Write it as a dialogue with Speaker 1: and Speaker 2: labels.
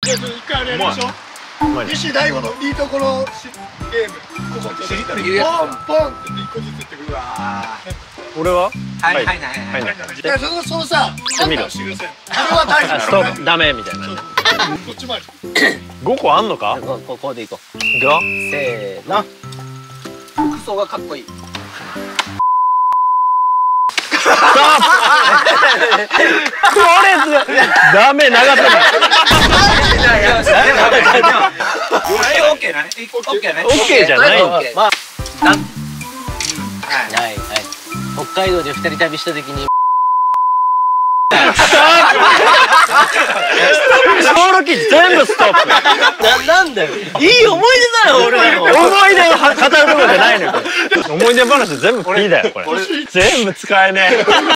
Speaker 1: 一回あれやりましょう。西大悟のいいところゲーム。ポンポンって一個ずつ言ってくる。
Speaker 2: 俺は
Speaker 3: はい。
Speaker 1: そのさ、判断してください。これは大丈夫。
Speaker 2: ストップダメみたいな。
Speaker 1: こっち回り。
Speaker 2: 5個あんのか？
Speaker 3: ここでいこう。
Speaker 2: いくよ。
Speaker 3: せーの。服装がかっこいい。
Speaker 2: ダメ、長すぎる。
Speaker 3: オッケーね。オッケーね。
Speaker 2: オッケーじゃない。
Speaker 3: まあ、はい。北海道で2人旅した時に。
Speaker 2: 登録全部ストップ。
Speaker 3: なんだよ。いい思い出だよ、俺らの。
Speaker 2: 思い出を語るところじゃないのよ。思い出話全部 P だよ、これ。全部使えねえ。